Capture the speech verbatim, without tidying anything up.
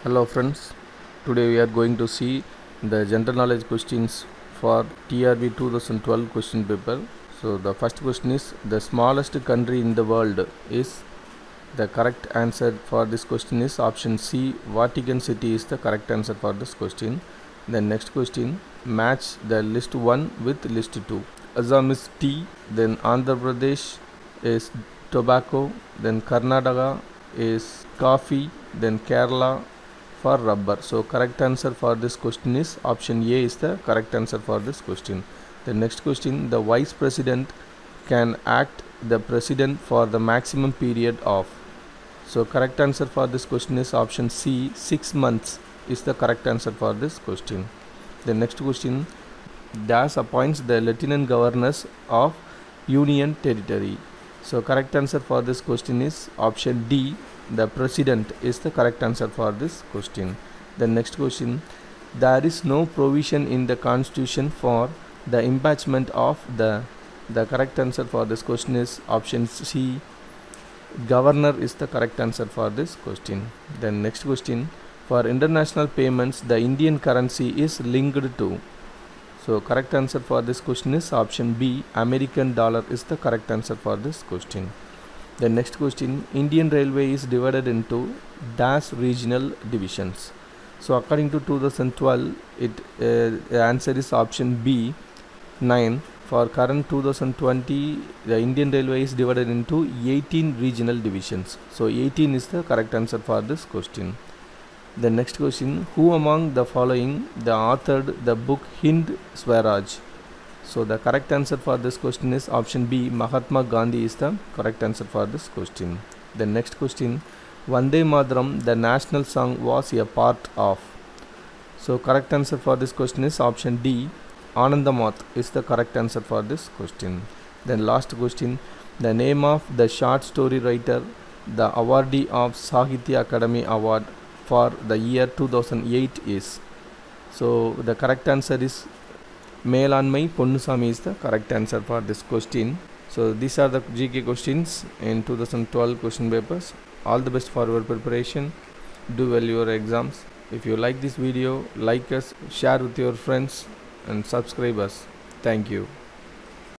Hello friends, today we are going to see the general knowledge questions for T R B twenty twelve question paper. So the first question is, the smallest country in the world is? The correct answer for this question is option C, Vatican City is the correct answer for this question. The next question, match the list one with list two. Assam is tea, then Andhra Pradesh is tobacco, then Karnataka is coffee, then Kerala for rubber. So correct answer for this question is option A is the correct answer for this question. The next question, the vice president can act the president for the maximum period of. So correct answer for this question is option C, six months is the correct answer for this question. The next question, dash appoints the lieutenant governors of union territory. So correct answer for this question is option D, the president is the correct answer for this question. The next question, there is no provision in the constitution for the impeachment of the. The correct answer for this question is option C, governor is the correct answer for this question. Then next question, for international payments the Indian currency is linked to. So correct answer for this question is option B, American dollar is the correct answer for this question. The next question, Indian Railway is divided into dash regional divisions. So according to two thousand twelve, it uh, the answer is option B, nine. For current two thousand twenty, the Indian Railway is divided into eighteen regional divisions. So eighteen is the correct answer for this question. The next question, who among the following the authored the book Hind Swaraj? So the correct answer for this question is option B, Mahatma Gandhi is the correct answer for this question. The next question, Vande Mataram, the national song, was a part of. So correct answer for this question is option D, Anandamath is the correct answer for this question. Then last question, the name of the short story writer, the awardee of Sahitya Akademi Award for the year two thousand eight is. So the correct answer is Melanmai Ponnusamy is the correct answer for this question. So these are the G K questions in two thousand twelve question papers. All the best for your preparation. Do well your exams. If you like this video, like us, share with your friends and subscribe us. Thank you.